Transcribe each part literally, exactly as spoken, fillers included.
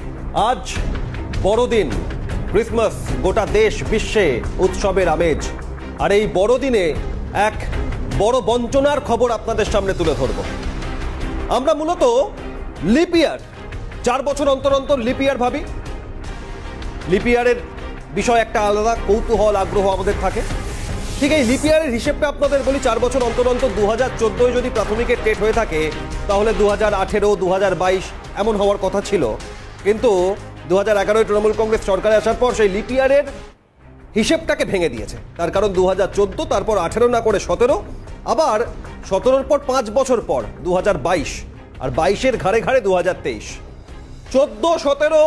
আজ বড়দিন, ক্রিসমাস, গোটা দেশ বিশ্বে উৎসবের আমেজ। আর এই বড়দিনে এক বড় বঞ্চনার খবর আপনাদের সামনে তুলে ধরব। আমরা মূলত লিপিয়ার, চার বছর অন্তর অন্তর লিপিয়ার ভাবি। লিপিয়ারের বিষয় একটা আলাদা কৌতূহল, আগ্রহ আমাদের থাকে। ঠিক এই লিপিয়ারের হিসেবটা আপনাদের বলি, চার বছর অন্তর অন্তর দু হাজার চোদ্দোয় যদি প্রাথমিকের টেট হয়ে থাকে তাহলে দু হাজার আঠেরো দু হাজার বাইশ এমন হওয়ার কথা ছিল। কিন্তু দু হাজার এগারোয় তৃণমূল কংগ্রেস সরকারে আসার পর সেই লিপিয়ারের হিসেবটাকে ভেঙে দিয়েছে। তার কারণ দু হাজার চোদ্দো, তারপর আঠেরো না করে সতেরো, আবার সতেরোর পর পাঁচ বছর পর দু হাজার বাইশ, আর বাইশের ঘাড়ে ঘাড়ে দু হাজার তেইশ, চোদ্দো, সতেরো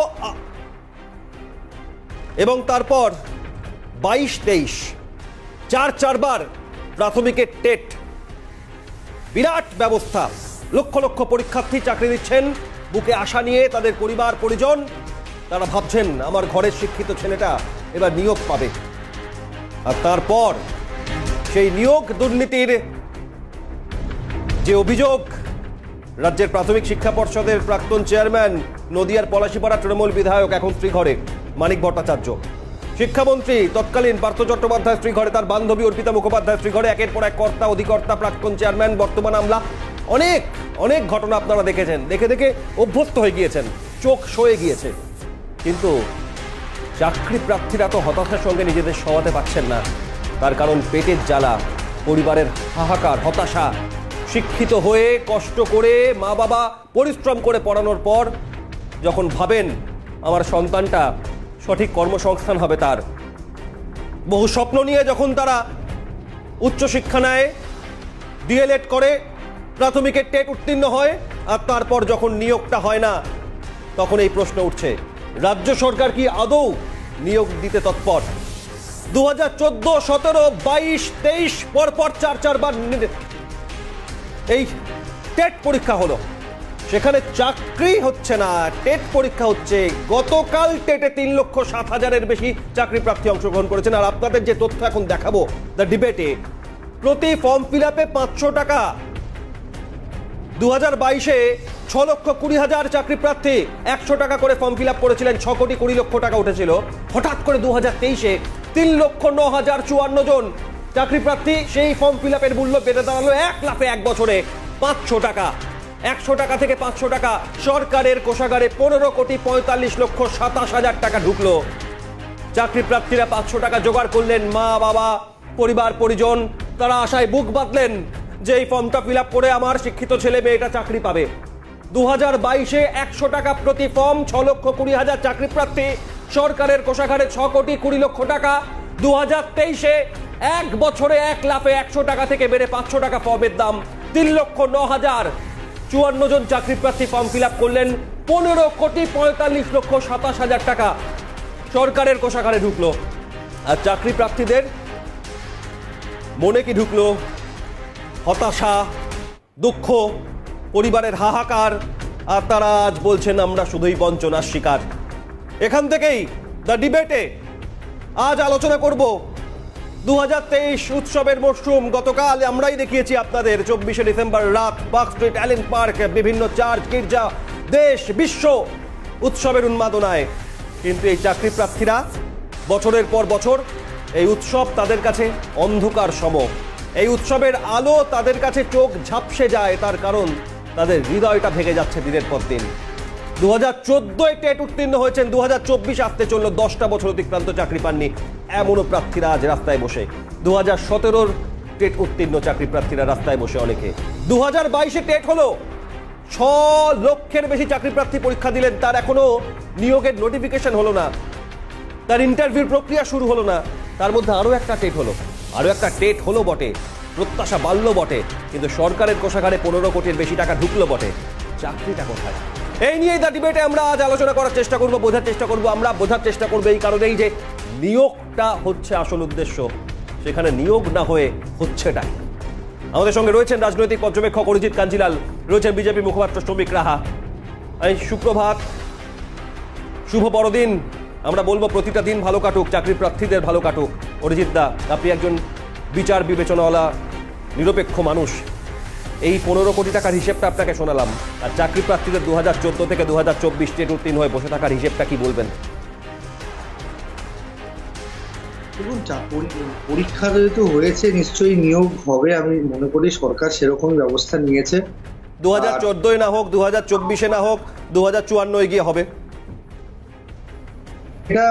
এবং তারপর বাইশ তেইশ, চার চারবার প্রাথমিকের টেট। বিরাট ব্যবস্থা, লক্ষ লক্ষ পরীক্ষার্থী চাকরি দিচ্ছেন বুকে আশা নিয়ে, তাদের পরিবার পরিজন, তারা ভাবছেন আমার ঘরের শিক্ষিত ছেলেটা এবার নিয়োগ পাবে। আর তারপর সেই নিয়োগ দুর্নীতির যে অভিযোগ, রাজ্যের প্রাথমিক শিক্ষা পর্ষদের প্রাক্তন চেয়ারম্যান, নদিয়ার পলাশীপাড়া তৃণমূল বিধায়ক, এখন শ্রীঘরে মানিক ভট্টাচার্য, শিক্ষামন্ত্রী তৎকালীন পার্থ চট্টোপাধ্যায় শ্রীঘরে, তার বান্ধবী অর্পিতা মুখোপাধ্যায় শ্রীঘরে, একের পর এক কর্তা অধিকর্তা, প্রাক্তন চেয়ারম্যান, বর্তমান আমলা, অনেক অনেক ঘটনা আপনারা দেখেছেন, দেখে দেখে অভ্যস্ত হয়ে গিয়েছেন, চোখ সয়ে গিয়েছে। কিন্তু চাকরি প্রার্থীরা তো হতাশার সঙ্গে নিজেদের সওয়াতে পারছেন না। তার কারণ পেটের জ্বালা, পরিবারের হাহাকার, হতাশা। শিক্ষিত হয়ে কষ্ট করে মা বাবা পরিশ্রম করে পড়ানোর পর যখন ভাবেন আমার সন্তানটা সঠিক কর্মসংস্থান হবে, তার বহু স্বপ্ন নিয়ে যখন তারা উচ্চশিক্ষা নেয়, ডিএলএড করে, প্রাথমিকের টেট উত্তীর্ণ হয়, আর তারপর যখন নিয়োগটা হয় না, তখন এই প্রশ্ন উঠছে রাজ্য সরকার কি আদৌ নিয়োগ দিতে তৎপর? দু হাজার চোদ্দো, সতেরো, বাইশ, তেইশ পরপর চার চারবার এই টেট পরীক্ষা হলো, সেখানে চাকরি হচ্ছে না, টেট পরীক্ষা হচ্ছে। গতকাল টেটে তিন লক্ষ সাত হাজারের বেশি চাকরি প্রার্থী অংশগ্রহণ করেছেন। আর আপনাদের যে তথ্য এখন দেখাবো দ্য ডিবেটে, প্রতি ফর্ম ফিল আপে পাঁচশো টাকা। দু হাজার বাইশে ছ লক্ষ কুড়ি হাজার চাকরি প্রার্থী একশো টাকা করে ফর্ম ফিল আপ করেছিলেন, ছ কোটি কুড়ি লক্ষ টাকা উঠেছিল। হঠাৎ করে দু হাজার তেইশে তিন লক্ষ ন হাজার চুয়ান্ন জন চাকরি প্রার্থী, সেই ফর্ম ফিল আপের মূল্য বেড়ে দাঁড়ালো এক লাফে এক বছরে পাঁচশো টাকা। একশো টাকা থেকে পাঁচশো টাকা, সরকারের কোষাগারে পনেরো কোটি পঁয়তাল্লিশ লক্ষ সাতাশ হাজার টাকা ঢুকলো। চাকরি প্রার্থীরা পাঁচশো টাকা জোগাড় করলেন, মা বাবা পরিবার পরিজন তারা আশায় বুক বাঁধলেন যে এই ফর্মটা ফিল আপ করে আমার শিক্ষিত ছেলে মেয়েটা চাকরি পাবে। দু হাজার বাইশে একশো টাকা প্রতি ফর্ম, ছ লক্ষ কুড়ি হাজার চাকরি প্রার্থী, সরকারের কোষাগারে ছ কোটি কুড়ি লক্ষ টাকা। দু হাজার তেইশে এক বছরে এক লাফে একশো টাকা থেকে বেড়ে পাঁচশো টাকা ফর্মের দাম, তিন লক্ষ ন হাজার চুয়ান্ন জন চাকরি প্রার্থী ফর্ম ফিল আপ করলেন, পনেরো কোটি পঁয়তাল্লিশ লক্ষ সাতাশ হাজার টাকা সরকারের কোষাগারে ঢুকলো। আর চাকরি প্রার্থীদের মনে কি ঢুকলো? হতাশা, দুঃখ, পরিবারের হাহাকার। আর তারা আজ বলছেন আমরা শুধুই বঞ্চনার শিকার। এখান থেকেই দ্য ডিবেটে আজ আলোচনা করব দু হাজার তেইশ উৎসবের মরশুম। গতকাল আমরাই দেখিয়েছি আপনাদের, চব্বিশে ডিসেম্বর রাত পার্ক স্ট্রিট, অ্যালেন পার্ক, বিভিন্ন চার্চ, গির্জা, দেশ বিশ্ব উৎসবের উন্মাদনায়। কিন্তু এই চাকরি প্রার্থীরা বছরের পর বছর এই উৎসব তাদের কাছে অন্ধকার সম। এই উৎসবের আলো তাদের কাছে চোখ ঝাপসে যায়, তার কারণ তাদের হৃদয়টা ভেঙে যাচ্ছে দিনের পর দিন। দু হাজার চোদ্দোয় টেট উত্তীর্ণ হয়েছেন, দু হাজার চব্বিশ আসতে চলল, দশটা বছর অতিক্রান্ত চাকরি পাননি এমনও প্রার্থীরা আজ রাস্তায় বসে। দু হাজার সতেরোর টেট উত্তীর্ণ চাকরি প্রার্থীরা রাস্তায় বসে অনেকে। দু হাজার বাইশে টেট হলো, ছ লক্ষের বেশি চাকরি প্রার্থী পরীক্ষা দিলেন, তার এখনো নিয়োগের নোটিফিকেশন হলো না, তার ইন্টারভিউর প্রক্রিয়া শুরু হলো না। তার মধ্যে আরও একটা টেট হলো, আরও একটা টেট হলো বটে, প্রত্যাশা বাড়ল বটে, কিন্তু সরকারের কোষাগারে পনেরো কোটির বেশি টাকা ঢুকলো বটে, চাকরিটা কোথায়? এই নিয়েই দ্য ডিবেটে আমরা আজ আলোচনা করার চেষ্টা করব, বোঝার চেষ্টা করব। আমরা বোঝার চেষ্টা করবো এই কারণেই যে নিয়োগটা হচ্ছে আসল উদ্দেশ্য, সেখানে নিয়োগ না হয়ে হচ্ছেটা। আমাদের সঙ্গে রয়েছেন রাজনৈতিক পর্যবেক্ষক অরিজিৎ কাঞ্জিলাল, রয়েছেন বিজেপি মুখপাত্র শ্রমিক রাহা। এই সুপ্রভাত, শুভ বড়দিন। আমরা বলবো প্রতিটা দিন ভালো কাটুক, চাকরি প্রার্থীদের ভালো কাটুক। অরিজিৎ দা, আপনি একজন বিচার বিবেচনাওয়ালা নিরপেক্ষ মানুষ, এই পনেরো কোটি টাকার হিসেবটা আপনাকে শোনালাম, আর চাকরি প্রার্থীদের দু হাজার চোদ্দ থেকে দু হাজার চব্বিশ টেট উত্তীর্ণ হয়ে বসে থাকার হিসেবটা কি বলবেন? দেখুন, পরীক্ষা যেহেতু হয়েছে নিশ্চয়ই নিয়োগ হবে, আমি মনে করি সরকার সেরকম ব্যবস্থা নিয়েছে। দু হাজার চোদ্দোয় না হোক, দু হাজার চব্বিশে না হোক, দু হাজার চুয়ান্নয় গিয়ে হবে। এটা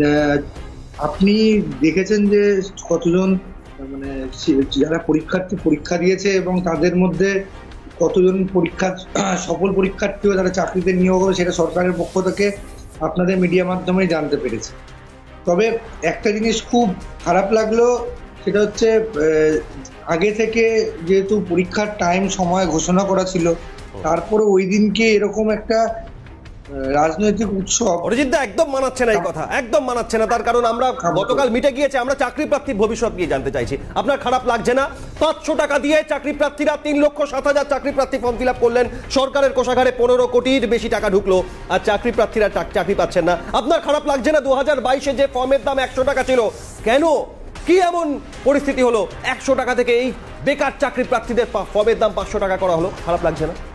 আপনি দেখেছেন যে কতজন মানে যারা পরীক্ষার্থী পরীক্ষা দিয়েছে এবং তাদের মধ্যে কতজন পরীক্ষা সফল পরীক্ষার্থীও তারা চাকরিতে নিয়োগ হবে, সেটা সরকারের পক্ষ থেকে আপনাদের মিডিয়া মাধ্যমেই জানতে পেরেছে। তবে একটা জিনিস খুব খারাপ লাগলো, সেটা হচ্ছে আগে থেকে যেহেতু পরীক্ষার টাইম সময় ঘোষণা করা ছিল, তারপরে ওই দিনকে এরকম একটা রাজনৈতিক উৎসব। অরিজিৎ দা একদম মানাচ্ছে না এই কথা, একদম মানাচ্ছে না। তার কারণ আমরা গতকাল মিটে গিয়েছে, আমরা চাকরি প্রার্থীর ভবিষ্যৎ নিয়ে জানতে চাইছি। আপনার খারাপ লাগছে না? পাঁচশো টাকা দিয়ে চাকরি প্রার্থীরা তিন লক্ষ সাত হাজার চাকরি প্রার্থী ফর্ম ফিল আপ করলেন, সরকারের কোষাগারে পনেরো কোটির বেশি টাকা ঢুকলো, আর চাকরি প্রার্থীরা চাকরি পাচ্ছেন না। আপনার খারাপ লাগছে না? দু হাজার বাইশে যে ফর্মের দাম একশো টাকা ছিল, কেন কি এমন পরিস্থিতি হলো একশো টাকা থেকে এই বেকার চাকরি প্রার্থীদের ফর্মের দাম পাঁচশো টাকা করা হলো? খারাপ লাগছে না?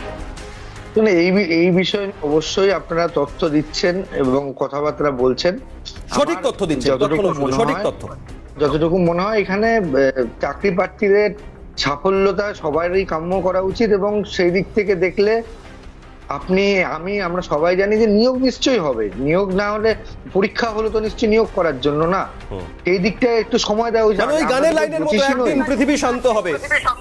এই এই বিষয়ে অবশ্যই আপনারা তথ্য দিচ্ছেন এবং কথাবার্তা বলছেন, সঠিক তথ্য দিচ্ছেন, সঠিক তথ্য। যতটুকু মনে হয় এখানে চাকরি প্রার্থীদের সাফল্যতা সবারই কাম্য করা উচিত, এবং সেই দিক থেকে দেখলে আপনি আমি আমরা সবাই জানি যে নিয়োগ নিশ্চয়ই হবে। নিয়োগ না হলে পরীক্ষা হলো তো নিশ্চয়ই নিয়োগ করার জন্য না, এই দিকটা একটু সময় দেওয়া উচিত। গানের লাইনের মতো একদিন পৃথিবী শান্ত হবে।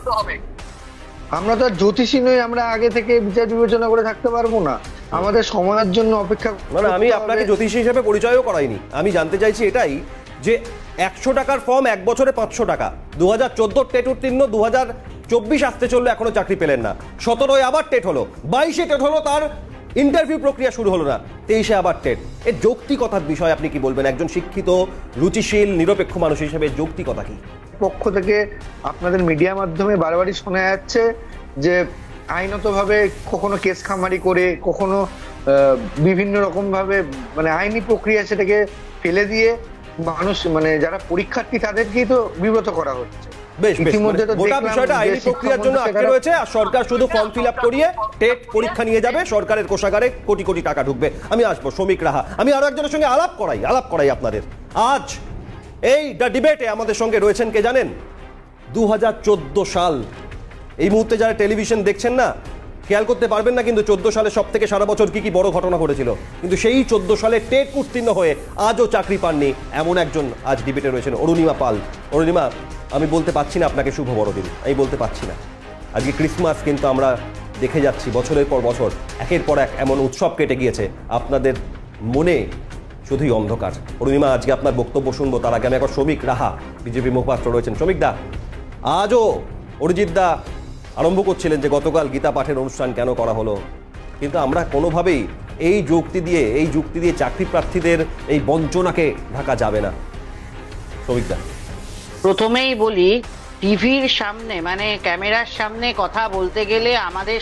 আমরা তো আর জ্যোতিষী নই, আমরা আগে থেকে বিচার বিবেচনা করে থাকতে পারবো না, আমাদের সময়ের জন্য অপেক্ষা। মানে আমি আপনাকে জ্যোতিষী হিসেবে পরিচয়ও করাইনি, আমি জানতে চাইছি এটাই যে একশো টাকার ফর্ম এক বছরে পাঁচশো টাকা, দু হাজার চোদ্দোর টেট উত্তীর্ণ, দু হাজার চব্বিশ আসতে চললো, এখনো চাকরি পেলেন না। সতেরোয় আবার টেট হলো, বাইশে টেট হলো, তার ইন্টারভিউ প্রক্রিয়া শুরু হলো না, তেইশে আবার টেট। এর যৌক্তিকতার বিষয়ে আপনি কি বলবেন? একজন শিক্ষিত রুচিশীল নিরপেক্ষ মানুষ হিসেবে যৌক্তিকতা কি? পক্ষ থেকে আপনাদের মিডিয়া মাধ্যমে বারবারই শোনা যাচ্ছে যে আইনতভাবে কখনো কেস খামারি করে, কখনো বিভিন্ন রকম ভাবে মানে আইনি প্রক্রিয়া সেটাকে ফেলে দিয়ে মানুষ মানে যারা পরীক্ষার্থী তাদেরকেই তো বিব্রত করা হচ্ছে। ইতিমধ্যে তো গোটা বিষয়টা আইনি প্রক্রিয়ার জন্য আটকে রয়েছে, আর সরকার শুধু ফর্ম ফিল আপ করিয়ে টেট পরীক্ষা নিয়ে যাবে, সরকারের কোষাগারে কোটি কোটি টাকা ঢুকবে। আমি আসবো শ্রমিক রাহা, আমি আরো একজনের সঙ্গে আলাপ করাই আলাপ করাই আপনাদের। আজ এই ডিবেটে আমাদের সঙ্গে রয়েছেন কে জানেন? দু হাজার চোদ্দ সাল, এই মুহূর্তে যারা টেলিভিশন দেখছেন না খেয়াল করতে পারবেন না, কিন্তু চোদ্দ সালে সব থেকে সারা বছর কি কি বড় ঘটনা ঘটেছিল, কিন্তু সেই চোদ্দ সালে টেট উত্তীর্ণ হয়ে আজও চাকরি পাননি এমন একজন আজ ডিবেটে রয়েছেন, অরুণিমা পাল। অরুণিমা, আমি বলতে পারছি না আপনাকে শুভ বড়দিন, আমি বলতে পারছি না। আজকে ক্রিসমাস, কিন্তু আমরা দেখে যাচ্ছি বছরের পর বছর একের পর এক এমন উৎসব কেটে গিয়েছে, আপনাদের মনে শুধুই অন্ধকার। অরুণিমা, আজকে আপনার বক্তব্য শুনবো, তার আগে আমি এখন শ্রমিক রাহা, বিজেপি মুখপাত্র রয়েছেন। শ্রমিক দা, আজও অরিজিৎ দা আরম্ভ করছিলেন যে গতকাল গীতা পাঠের অনুষ্ঠান কেন করা হলো, কিন্তু আমরা কোনোভাবেই এই যুক্তি দিয়ে এই যুক্তি দিয়ে চাকরি প্রার্থীদের এই বঞ্চনাকে ঢাকা যাবে না। শ্রমিক দা, প্রথমেই বলি, টিভির সামনে মানে ক্যামেরার সামনে কথা বলতে গেলে আমাদের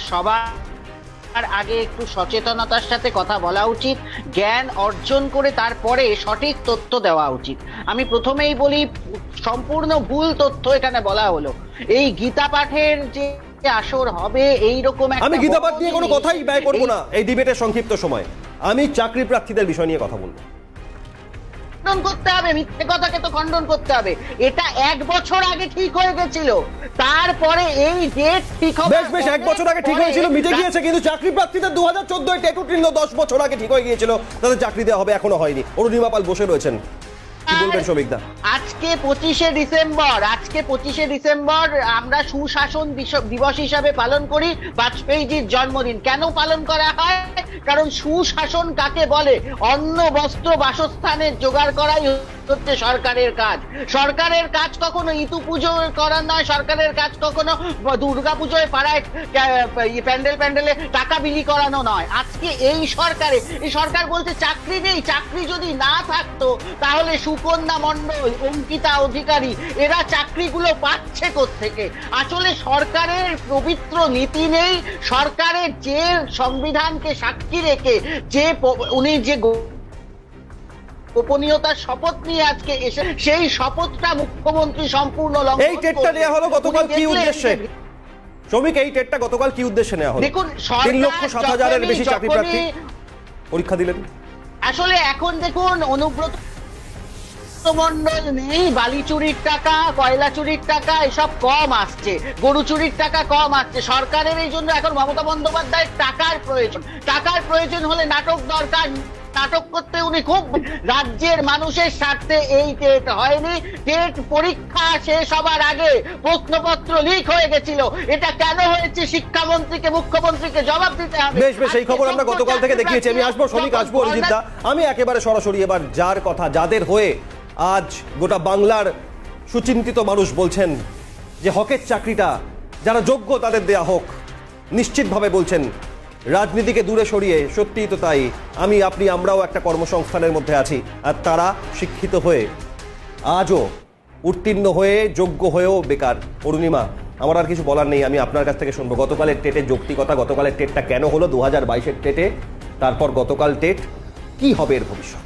সবার আগে একটু সচেতনতার সাথে কথা বলা উচিত, জ্ঞান অর্জন করে তারপরে সঠিক তথ্য দেওয়া উচিত। আমি প্রথমেই বলি, সম্পূর্ণ ভুল তথ্য এখানে বলা হলো। এই গীতা পাঠের যে আসর হবে এইরকম, আমি গীতা পাঠ নিয়ে কোনো কথাই ব্যয় করবো না এই ডিবেটের সংক্ষিপ্ত সময়, আমি চাকরি প্রার্থীদের বিষয় নিয়ে কথা বলবো। খণ্ডন করতে হবে, মিথ্যে কথাকে তো খণ্ডন করতে হবে। এটা এক বছর আগে ঠিক হয়ে গেছিল, তারপরে এই ডেট ঠিক হবে। বেশ বেশ এক বছর আগে ঠিক হয়েছিল, মিটে গিয়েছে, কিন্তু চাকরি প্রার্থীদের দু হাজার চোদ্দোয় টেট উত্তীর্ণ দশ বছর আগে ঠিক হয়ে গিয়েছিল, তাদের চাকরি দেওয়া হবে, এখনো হয়নি। অরুণিমা পাল বসে রয়েছেন, কি বলবেন শ্রমিক দা? আজকে পঁচিশে ডিসেম্বর আজকে পঁচিশে ডিসেম্বর আমরা সুশাসন দিবস হিসাবে পালন করি বাজপেয়ীজির জন্মদিন। কেন পালন করা হয়? কারণ সুশাসন কাকে বলে? অন্ন বস্ত্র বাসস্থানের জোগাড় করাই হচ্ছে সরকারের কাজ। সরকারের কাজ কখনো ইতু পুজো করার নয়, সরকারের কাজ কখনো দুর্গা পুজোয় পাড়ায় প্যান্ডেল প্যান্ডেলে টাকা বিলি করানো নয়। আজকে এই সরকারে এই সরকার বলতে চাকরি নেই, চাকরি যদি না থাকতো তাহলে সুকন্যা মণ্ডল, অঙ্কিতা অধিকারী এরা চাকরিগুলো পাচ্ছে কোত্থেকে? আসলে সরকারের পবিত্র নীতি নেই, সরকারের যে সংবিধানকে সাক্ষী রেখে যে উনি যে গোপনীয়তার শপথ নিয়ে আজকে এসে সেই শপথটা মুখ্যমন্ত্রী সম্পূর্ণ লঙ্ঘন। এই টেটটা নেওয়া হলো গতকাল কি উদ্দেশ্যে? শ্রমিক এই টেটটা গতকাল কি উদ্দেশ্যে নেওয়া হলো? দেখুন, তিন লক্ষ সাত হাজারের বেশি চাকরি প্রার্থী পরীক্ষা দিলেন। আসলে এখন দেখুন, অনুব্রত মন্ডল নেই, বালি চুরির টাকা, কয়লা চুরির টাকা এসব কম আসছে, গরু চুরির টাকা কম আসছে। সরকারের এই জন্য এখন মমতা বন্দ্যোপাধ্যায়ের টাকার প্রয়োজন। টাকার প্রয়োজন হলে নাটক দরকার, নাটক করতে উনি খুব, রাজ্যের মানুষের স্বার্থে এই টেট হয়নি। টেট পরীক্ষা শেষ হবার আগে প্রশ্নপত্র লিক হয়ে গেছিল। এটা কেন হয়েছে শিক্ষামন্ত্রীকে, মুখ্যমন্ত্রীকে জবাব দিতে হবে। বেশ বেশ, এই খবর আমরা গতকাল থেকে দেখিয়েছি। আমি আসবো শ্রমিক, আসবো অরিজিৎ দা। আমি একেবারে সরাসরি এবার যার কথা, যাদের হয়ে আজ গোটা বাংলার সুচিন্তিত মানুষ বলছেন যে হকের চাকরিটা যারা যোগ্য তাদের দেয়া হোক, নিশ্চিতভাবে বলছেন রাজনীতিকে দূরে সরিয়ে। সত্যিই তো তাই, আমি আপনি আমরাও একটা কর্মসংস্থানের মধ্যে আছি, আর তারা শিক্ষিত হয়ে আজও উত্তীর্ণ হয়ে যোগ্য হয়েও বেকার। অরুণিমা, আমার আর কিছু বলার নেই, আমি আপনার কাছ থেকে শুনবো গতকালের টেটের যৌক্তিকতা, গতকালের টেটটা কেন হলো দু হাজার বাইশের টেটে, তারপর গতকাল টেট কি হবে এর ভবিষ্যৎ।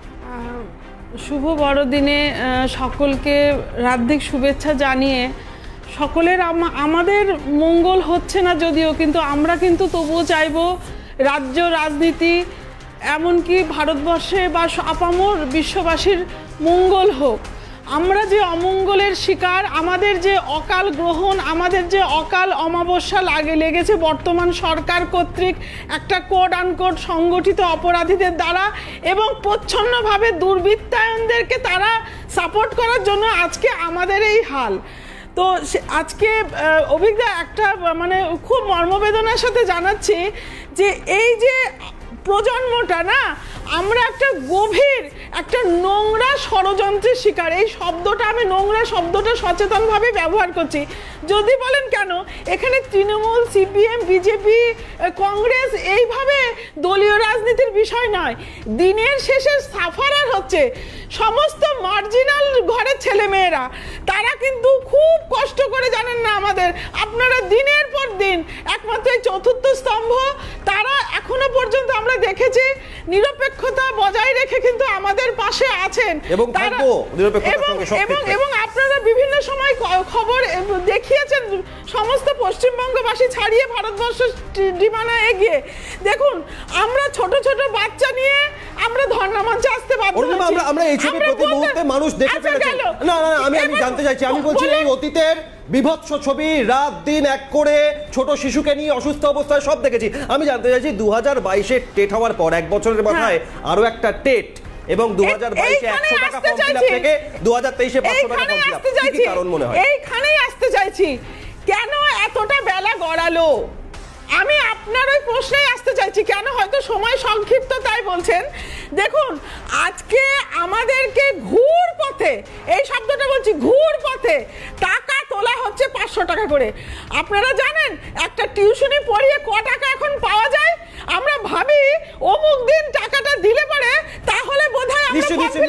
শুভ বড়দিনে সকলকে হার্দিক শুভেচ্ছা জানিয়ে, সকলের আমাদের মঙ্গল হচ্ছে না যদিও, কিন্তু আমরা কিন্তু তবুও চাইবো রাজ্য রাজনীতি এমনকি ভারতবর্ষে বা আপামর বিশ্ববাসীর মঙ্গল হোক। আমরা যে অমঙ্গলের শিকার, আমাদের যে অকাল গ্রহণ, আমাদের যে অকাল অমাবস্যা লাগে লেগেছে বর্তমান সরকার কর্তৃক একটা কোড আনকোড সংগঠিত অপরাধীদের দ্বারা, এবং প্রচ্ছন্নভাবে দুর্বৃত্তায়নদেরকে তারা সাপোর্ট করার জন্য আজকে আমাদের এই হাল। তো আজকে অভিজ্ঞতা একটা মানে খুব মর্মবেদনার সাথে জানাচ্ছি যে এই যে প্রজন্মটা না, আমরা একটা গভীর একটা নোংরা ষড়যন্ত্রের শিকার। এই শব্দটা, আমি নোংরা শব্দটা সচেতনভাবে ব্যবহার করছি। যদি বলেন কেন, এখানে তৃণমূল, সিপিএম, বিজেপি, কংগ্রেস এইভাবে দলীয় রাজনীতির বিষয় নয়। দিনের শেষে সাফারার হচ্ছে সমস্ত মার্জিনাল ঘরের ছেলেমেয়েরা। তারা কিন্তু খুব কষ্ট করে, জানেন না আমাদের, আপনারা দিনের পর দিন একমাত্র এই চতুর্থ স্তম্ভ, তারা এখনো পর্যন্ত আমরা দেখেছি নিরপেক্ষতা বজায় রেখে কিন্তু আমাদের পাশে আছেন, এবং এবং আপনারা বিভিন্ন সময় খবর দেখিয়েছেন সমস্ত পশ্চিমবঙ্গবাসী ছাড়িয়ে ভারতবর্ষ ডিমানা এগিয়ে। দেখুন, আমরা ছোট ছোট বাচ্চা নিয়ে আমরা ধর্ণা মঞ্চে আসতে বাধ্য হচ্ছি। আমরা এই ছবি প্রতি মুহূর্তে মানুষ দেখে ফেলেছে। না না, আমি আমি জানতে চাইছি, আমি বলছি এই অতীতের বিভৎস ছবি, রাত দিন এক করে ছোট শিশুকে নিয়ে অসুস্থ অবস্থায় সব দেখেছি। আমি জানতে চাইছি দু হাজার বাইশে টেট হওয়ার পর এক বছরের মাথায় আরো একটা টেট, এবং দু হাজার বাইশে একশো টাকা ফর্ম ফিল আপ থেকে দু হাজার তেইশে পাঁচশো টাকা ফর্ম ফিল আপ। কি কারণ মনে হয়? এইখানেই আসতে চাইছি, কেন এতটা বেলা গড়ালো? আমি আপনার ওই প্রশ্নে আসতে চাইছি, কেন হয়তো সময় সংক্ষিপ্ত তাই বলছেন। দেখুন, আজকে আমাদেরকে ঘুর পথে, এই শব্দটা বলছি, ঘুর পথে টাকা তোলা হচ্ছে পাঁচশো টাকা করে। আপনারা জানেন একটা টিউশনি পড়িয়ে ক টাকা এখন পাওয়া যায়? আমরা ভাবি অমুক দিন টাকাটা দিলে পরে তাহলে বোধহয় আমরা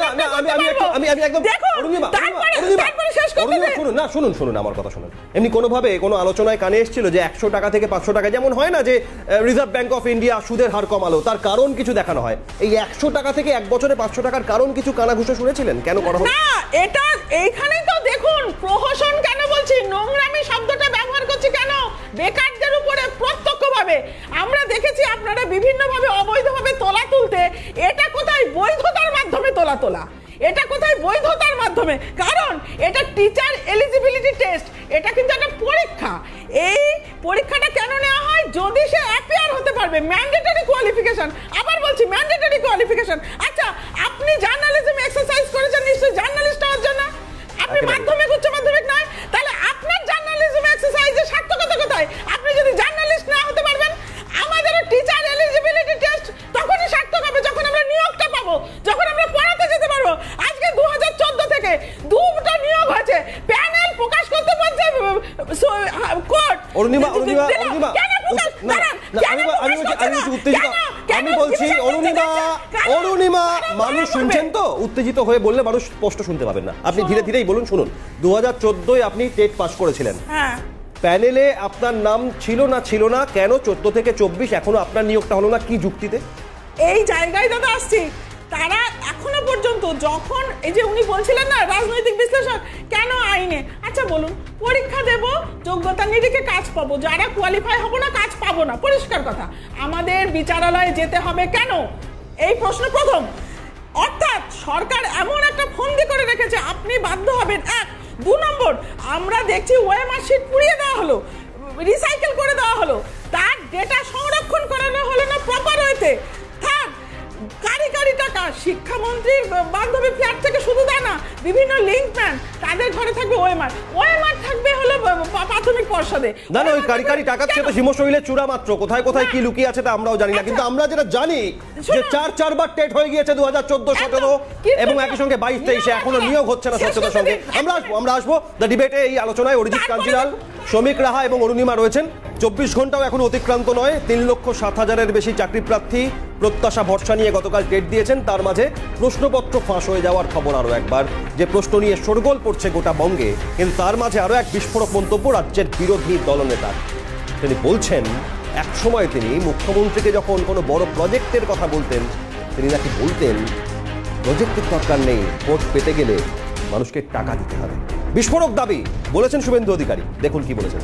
শুনুন না, শুনুন শুনুন আমার কথা শুনুন। এমনি কোনোভাবে কোনো আলোচনায় কানে এসেছিল যে একশো টাকা থেকে পাঁচশো টাকা, যেমন হয় না যে রিজার্ভ ব্যাংক অফ ইন্ডিয়া সুদের হার কমালো, তার কারণ কিছু দেখানো হয়। এই একশো টাকা থেকে এক বছরে পাঁচশো টাকার কারণ কিছু কানাঘুষো শুনেছিলেন? কেন করা হলো না? এটা এইখানেই তো দেখুন, প্রহসন কেন বলছি, নোংরামি শব্দটা ব্যবহার করছি কেন? বেকারদের উপরে প্রত্যক্ষভাবে আমরা দেখেছি আপনারা বিভিন্নভাবে অবৈধভাবে তোলা তুলতে। এটা কোথায় বৈধতার মাধ্যমে তোলা তোলা, এটা কোথায় বৈধতার মাধ্যমে? কারণ এটা টিচার এলিজিবিলিটি টেস্ট, এটা কিন্তু একটা পরীক্ষা। এই পরীক্ষাটা কেন নেওয়া হয়? যদি সে অ্যাপিয়ার হতে পারবে, ম্যান্ডেটরি কোয়ালিফিকেশন। আবার বলছি ম্যান্ডেটরি কোয়ালিফিকেশন। আচ্ছা, আপনি জার্নালিজম এক্সারসাইজ করেছেন নিশ্চয়ই জার্নালিস্ট হওয়ার জন্য, আপনি মাধ্যমিক উচ্চ মাধ্যমিক নয়, তাহলে আপনার জার্নালিজম এক্সারসাইজের সার্থকতা কোথায়? আপনি যদি জার্নালিস্ট না হতে পারবেন, আমাদেরও টিচার এলিজিবিলিটি টেস্ট তখনই সার্থক হবে যখন আমরা নিয়োগটা পাবো, যখন আমরা পড়াতে যেতে পারবো। আজকে দু হাজার চোদ্দ থেকে দুটো নিয়োগ হয়েছে, প্যানেল প্রকাশ করতে বলছে কোর্ট। অরুণিমা, অরুণিমা, অরুণিমা, আমি বলছি অরুণিমা, অরুণিমা, মানুষ শুনছেন তো? উত্তেজিত হয়ে বললে মানুষ স্পষ্ট শুনতে পাবেন না, আপনি ধীরে ধীরেই বলুন। শুনুন, দু হাজার চোদ্দোয় আপনি টেট পাস করেছিলেন, প্যানেলে আপনার নাম ছিল না ছিল না, কেন চোদ্দ থেকে চব্বিশ এখনো আপনার নিয়োগটা হলো না, কি যুক্তিতে? এই জায়গায় দাদা আসছি, তারা এখনো পর্যন্ত, যখন এই যে উনি বলছিলেন না রাজনৈতিক বিশ্লেষক, কেন আইনে, আচ্ছা বলুন, পরীক্ষা দেব, যোগ্যতা নিরিখে কাজ পাবো, যারা কোয়ালিফাই হবো না কাজ পাবো না, পরিষ্কার কথা। আমাদের বিচারালয়ে যেতে হবে কেন, এই প্রশ্ন প্রথম। অর্থাৎ সরকার এমন একটা ফন্দি করে রেখেছে, আপনি বাধ্য হবেন। এক, দু নম্বর, আমরা দেখছি ওএমআর শিট পুড়িয়ে দেওয়া হলো, রিসাইকেল করে দেওয়া হলো, তার ডেটা সংরক্ষণ করানো হলো না প্রপার ওয়েতে। থার্ড, কারি কারি টাকা শিক্ষামন্ত্রীর বান্ধবী ফ্ল্যাট থেকে শুধু দেয় না, বিভিন্ন লিঙ্কম্যান তাদের ঘরে থাকবে ওএমআর, ওএমআর থাকবে হলো প্রাথমিক পর্ষদে। না না, ওই কারি কারি টাকার চেয়ে তো হিমশৈলের চূড়া মাত্র, কোথায় কোথায় কি লুকিয়ে আছে তা আমরাও জানি না, কিন্তু আমরা যেটা জানি যে চার চারবার টেট হয়ে গিয়েছে দু হাজার চোদ্দ সতেরো এবং একই সঙ্গে বাইশ তেইশে, এখনো নিয়োগ হচ্ছে না স্বচ্ছতার সঙ্গে। আমরা আসবো আমরা আসবো দ্য ডিবেটে। এই আলোচনায় অরিজিৎ কাঞ্জিলাল, শ্রমিক রাহা এবং অরুণিমা রয়েছেন। চব্বিশ ঘন্টাও এখন অতিক্রান্ত নয়, তিন লক্ষ সাত হাজারের বেশি চাকরি প্রার্থী প্রত্যাশা ভরসা নিয়ে গতকাল টেট দিয়েছেন। তার মাঝে প্রশ্নপত্র ফাঁস হয়ে যাওয়ার খবর আরও একবার, যে প্রশ্ন নিয়ে শোরগোল পড়ছে গোটা বঙ্গে। কিন্তু তার মাঝে আরও এক বিস্ফোরক মন্তব্য রাজ্যের বিরোধী দলনেতার। তিনি বলছেন, এক সময় তিনি মুখ্যমন্ত্রীকে যখন কোনো বড় প্রজেক্টের কথা বলতেন, তিনি নাকি বলতেন প্রজেক্টের দরকার নেই, ভোট পেতে গেলে মানুষকে টাকা দিতে হবে। বিস্ফোরক দাবি বলেছেন শুভেন্দু অধিকারী। দেখুন কি বলেছেন।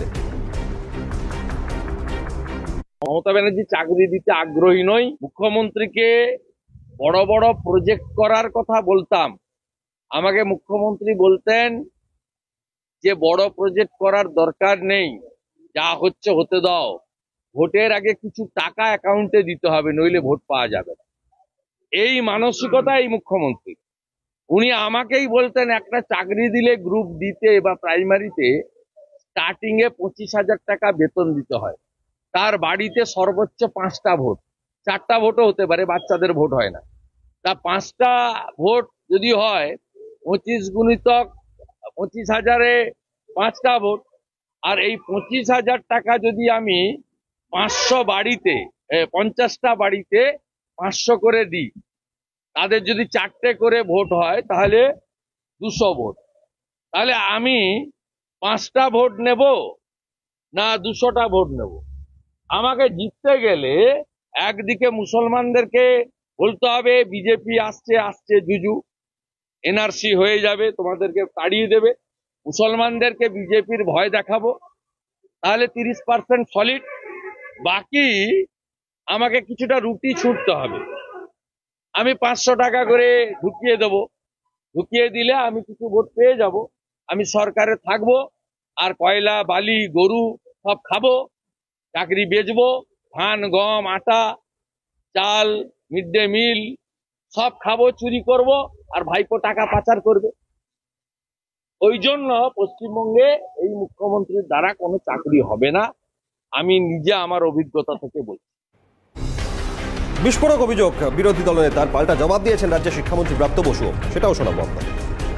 মমতা ব্যানার্জি চাকরি দিতে আগ্রহী নই। মুখ্যমন্ত্রীকে বড় বড় প্রজেক্ট করার কথা বলতাম, আমাকে মুখ্যমন্ত্রী বলতেন যে বড় প্রজেক্ট করার দরকার নেই, যা হচ্ছে হতে দাও, ভোটের আগে কিছু টাকা অ্যাকাউন্টে দিতে হবে, নইলে ভোট পাওয়া যাবে না। এই মানসিকতা এই মুখ্যমন্ত্রী। উনি আমাকেই বলতেন একটা চাকরি দিলে গ্রুপ দিতে বা প্রাইমারিতে স্টার্টিং এ পঁচিশ হাজার টাকা বেতন দিতে হয়, তার বাড়িতে সর্বোচ্চ পাঁচটা ভোট, চারটা ভোটও হতে পারে, বাচ্চাদের ভোট হয় না। তা পাঁচটা ভোট যদি হয়, পঁচিশ গুণিতক পঁচিশ হাজারে পাঁচটা ভোট, আর এই পঁচিশ হাজার টাকা যদি আমি পাঁচশো বাড়িতে, পঞ্চাশটা বাড়িতে পাঁচশো করে দিই, তাদের যদি চারটে করে ভোট হয় তাহলে দুশো ভোট। তাহলে আমি পাঁচটা ভোট নেব না দুশোটা ভোট নেব? আমাকে জিততে গেলে একদিকে মুসলমানদেরকে বলতে হবে বিজেপি আসছে আসছে জুজু, এনআরসি হয়ে যাবে, তোমাদেরকে তাড়িয়ে দেবে, মুসলমানদেরকে বিজেপির ভয় দেখাবো, তাহলে তিরিশ পার্সেন্ট সলিড, বাকি আমাকে কিছুটা রুটি ছুটতে হবে। আমি পাঁচশো টাকা করে ঢুকিয়ে দেব, ঢুকিয়ে দিলে আমি কিছু ভোট পেয়ে যাব, আমি সরকারে থাকবো, আর কয়লা বালি গরু সব খাবো, চাকরি বেচবো, ধান গম আটা চাল মিড ডে মিল সব খাবো, চুরি করব, আর ভাইপো টাকা পাচার করবে। ওই জন্য পশ্চিমবঙ্গে এই মুখ্যমন্ত্রীর দ্বারা কোনো চাকরি হবে না, আমি নিজে আমার অভিজ্ঞতা থেকে বলছি। বিস্ফোরক অভিযোগ বিরোধী দলনেতার, পাল্টা জবাব দিয়েছেন রাজ্যের শিক্ষামন্ত্রী ব্রাত্য বসু, সেটাও শোনাবো আপনাদের।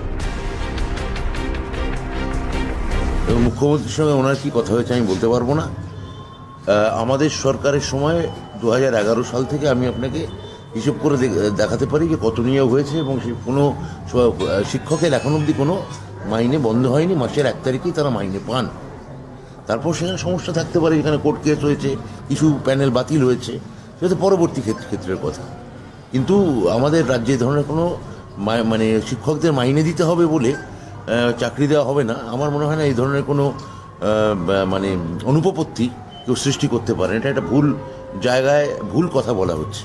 মুখ্যমন্ত্রীর সঙ্গে ওনার কি কথা হয়েছে আমি বলতে পারবো না। আমাদের সরকারের সময় দু হাজার এগারো সাল থেকে আমি আপনাকে হিসেব করে দেখাতে পারি যে কত নিয়োগ হয়েছে, এবং কোনো শিক্ষকের এখন অবধি কোনো মাইনে বন্ধ হয়নি, মাসের এক তারিখেই তারা মাইনে পান। তারপর সেখানে সমস্যা থাকতে পারে, এখানে কোর্ট কেস হয়েছে, কিছু প্যানেল বাতিল হয়েছে, সেটা পরবর্তী ক্ষেত্রের কথা। কিন্তু আমাদের রাজ্যে এই ধরনের কোনো মানে শিক্ষকদের মাইনে দিতে হবে বলে চাকরি দেওয়া হবে না, আমার মনে হয় না এই ধরনের কোনো মানে অনুপপত্তি কেউ সৃষ্টি করতে পারে। এটা একটা ভুল জায়গায় ভুল কথা বলা হচ্ছে।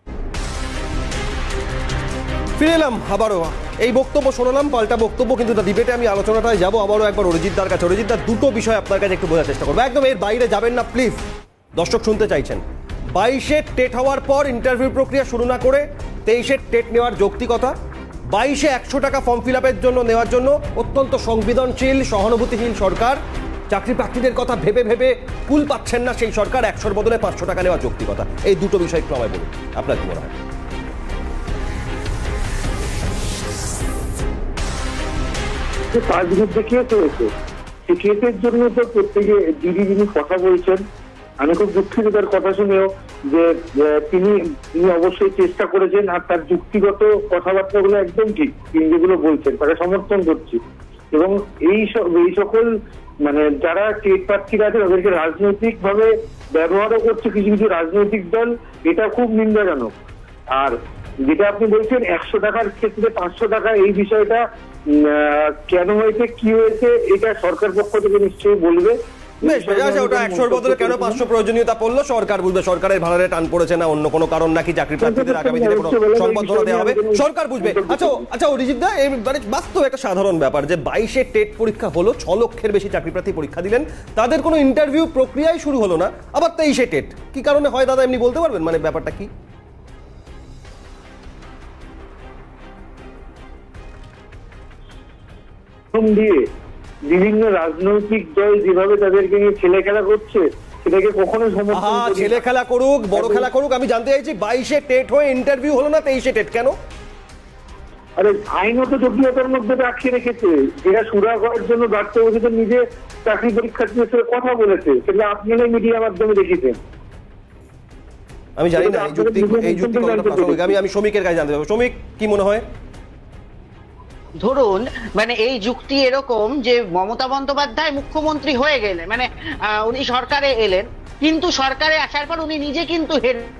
ফিরে এলাম আবারও, এই বক্তব্য শোনালাম, পাল্টা বক্তব্য, কিন্তু ডিবেটে আমি আলোচনাটায় যাবো আবারও একবার অরিজিৎদার কাছে। অরিজিৎদা, দুটো বিষয় আপনার কাছে একটু বোঝার চেষ্টা করবো, একদম এর বাইরে যাবেন না প্লিজ, দর্শক শুনতে চাইছেন। বাইশে টেট হওয়ার পর ইন্টারভিউ প্রক্রিয়া শুরু না করে তেইশে টেট নেওয়ার যৌক্তিকতা, বাইশে একশো টাকা ফর্ম ফিল আপের জন্য নেওয়ার জন্য অত্যন্ত সংবেদনশীল সহানুভূতিহীন সরকার, চাকরি প্রার্থীদের কথা ভেবে ভেবে কুল পাচ্ছেন না সেই সরকার, একশোর বদলে পাঁচশো টাকা নেওয়ার যৌক্তিকতা, এই দুটো বিষয় একটু আমায় বলুন, আপনার কি মনে হয়? পাঁচ বিরুদ্ধে কেস হয়েছে, সেই কেসের জন্য তো প্রত্যেকে দিদি যিনি কথা বলছেন, আমি খুব দুঃখিত তার কথা শুনেও, যে তিনি তিনি অবশ্যই চেষ্টা করেছেন, আর তার যুক্তিগত কথাবার্তাগুলো একদম ঠিক, তিনি যেগুলো বলছেন তাকে সমর্থন করছি। এবং এই এই সকল মানে যারা টেট প্রার্থীরা আছে তাদেরকে রাজনৈতিক ভাবে ব্যবহারও করছে কিছু কিছু রাজনৈতিক দল, এটা খুব নিন্দাজনক। আর যেটা আপনি বলছেন একশো টাকার ক্ষেত্রে পাঁচশো টাকা, এই বিষয়টা কেন হয়েছে, কি হয়েছে, এটা সরকার পক্ষ থেকে নিশ্চয়ই বলবে। বেশ বেশ, আচ্ছা ওটা একশোর বদলে কেন পাঁচশো প্রয়োজনীয়তা পড়লো সরকার বুঝবে। সরকারের ভাড়ারে টান পড়েছে না অন্য কোনো কারণ, নাকি চাকরি প্রার্থীদের আগামী দিনে কোনো সম্বর্ধনা দেওয়া হবে সরকার বুঝবে। আচ্ছা আচ্ছা অরিজিৎ দা, এই মানে বাস্তব একটা সাধারণ ব্যাপার যে বাইশে টেট পরীক্ষা হলো, ছ লক্ষের বেশি চাকরি প্রার্থী পরীক্ষা দিলেন, তাদের কোনো ইন্টারভিউ প্রক্রিয়াই শুরু হলো না, আবার তেইশে টেট। কি কারণে হয় দাদা, এমনি বলতে পারবেন মানে ব্যাপারটা কি? দিয়ে বিভিন্ন রাজনৈতিক দল যেভাবে তাদেরকে নিয়ে ছেলে খেলা করছে সেটাকে কখনো সমর্থন করি না। ছেলে খেলা করুক, বড় খেলা করুক, আমি জানতে চাইছি বাইশে টেট হয়ে ইন্টারভিউ হলো না, তেইশে টেট কেন? আরে আইনত জটিলতার মধ্যে রাখিয়ে রেখেছে, যেটা সুরা করার জন্য ব্যর্থ হয়েছে, নিজে চাকরি পরীক্ষার্থীদের সাথে কথা বলেছে, সেটা আপনারা মিডিয়ার মাধ্যমে দেখেছেন। আমি জানি না এই যুক্তি এই যুক্তি কতটা প্রাসঙ্গিক, আমি আমি শ্রমিকের কাছে জানতে চাইবো। শ্রমিক, কি মনে হয়? ধরুন মানে এই যুক্তি এরকম যে মমতা বন্দ্যোপাধ্যায় মুখ্যমন্ত্রী হয়ে গেলেন, মানে উনি সরকারে এলেন, কিন্তু সরকারে আসার পর উনি নিজে কিন্তু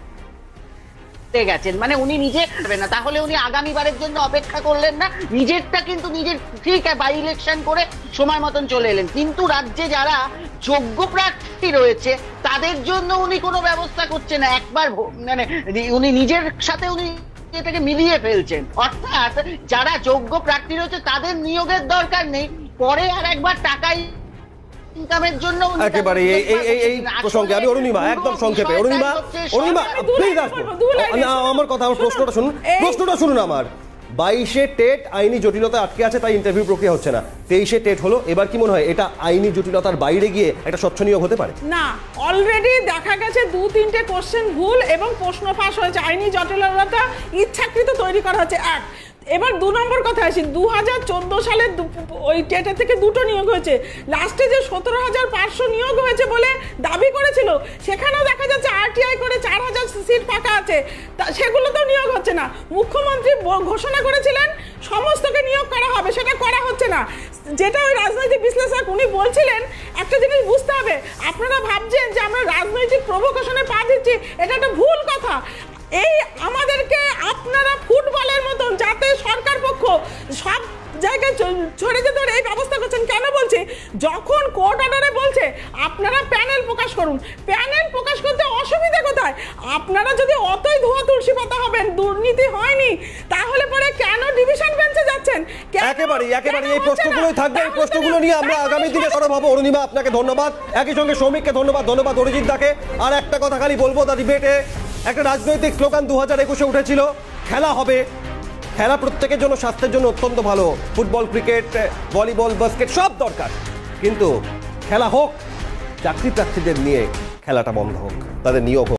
হেরে গেছেন, মানে উনি নিজে না, তাহলে উনি আগামীবারের জন্য অপেক্ষা করলেন না, নিজেরটা কিন্তু নিজের ঠিক বাই ইলেকশন করে সময় মতন চলে এলেন। কিন্তু রাজ্যে যারা যোগ্য প্রার্থী রয়েছে তাদের জন্য উনি কোনো ব্যবস্থা করছেন না, একবার মানে উনি নিজের সাথে উনি এটাকে মিলিয়ে ফেলছেন। অর্থাৎ যারা যোগ্য প্রার্থী রয়েছে তাদের নিয়োগের দরকার নেই, পরে আর একবার টাকা ইনকামের জন্য একেবারে এই এই এই প্রসঙ্গে আমি অরুণিমা একদম সংক্ষেপে, অরুণিমা অরুণিমা প্লিজ আসবো, আমার কথা, আমার প্রশ্নটা শুনুন, প্রশ্নটা শুনুন আমার। বাইশে টেট আইনি জটিলতা আটকে আছে, তাই ইন্টারভিউ প্রক্রিয়া হচ্ছে না। তেইশে টেট হলো, এবার কি মনে হয় এটা আইনি জটিলতার বাইরে গিয়ে একটা স্বচ্ছ নিয়োগ হতে পারে? না, অলরেডি দেখা গেছে দু তিনটে কোশ্চেন ভুল এবং প্রশ্ন ফাঁস হয়েছে, আইনি জটিলতা ইচ্ছাকৃত তৈরি করা হচ্ছে। এক, এবার দু নম্বর কথা আসি, দু হাজার চোদ্দ সালে ওই টেটের থেকে দুটো নিয়োগ হয়েছে, লাস্টে যে সতেরো হাজার পাঁচশো নিয়োগ হয়েছে বলে দাবি করেছিল, সেখানেও দেখা যাচ্ছে আরটিআই করে চার হাজার সিট ফাঁকা আছে, সেগুলোতেও নিয়োগ হচ্ছে না। মুখ্যমন্ত্রী ঘোষণা করেছিলেন সমস্তকে নিয়োগ করা হবে, সেটা করা হচ্ছে না। যেটা ওই রাজনৈতিক বিশ্লেষক উনি বলছিলেন, একটা জিনিস বুঝতে হবে, আপনারা ভাবছেন যে আমরা রাজনৈতিক প্রভোকেশনে পা দিচ্ছি, এটা একটা ভুল কথা। এই আমাদেরকে আপনারা ফুটবলের মতন যাতে সরকার পক্ষ সব জায়গায় ছড়িয়ে ধরে এই ব্যবস্থা করছেন, কেন বলছে, যখন কোর্ট অর্ডারে বলছে আপনারা প্যানেল প্রকাশ করুন, প্যানেল প্রকাশ করতে অসুবিধা কোথায়? আপনারা যদি অতই ধোয়া তুলসী পাতা হবেন, দুর্নীতি হয়নি, তাহলে পরে কেন ডিভিশন বেঞ্চে যাচ্ছেন? একেবারে একেবারে এই প্রশ্নগুলোই থাকবে, এই প্রশ্নগুলো নিয়ে আমরা আগামী দিনে সরব হবো। অরুণিমা, আপনাকে ধন্যবাদ, একই সঙ্গে শ্রমিককে ধন্যবাদ, ধন্যবাদ অরিজিৎ দাকে। আর একটা কথা খালি বলবো, দা ডিবেটে একটা রাজনৈতিক স্লোগান দু হাজার একুশে উঠেছিল, খেলা হবে, খেলা প্রত্যেকের জন্য, স্বাস্থ্যের জন্য অত্যন্ত ভালো, ফুটবল, ক্রিকেট, ভলিবল, বাস্কেট সব দরকার, কিন্তু খেলা হোক, চাকরি প্রার্থীদের নিয়ে খেলাটা বন্ধ হোক, তাদের নিয়োগ হোক।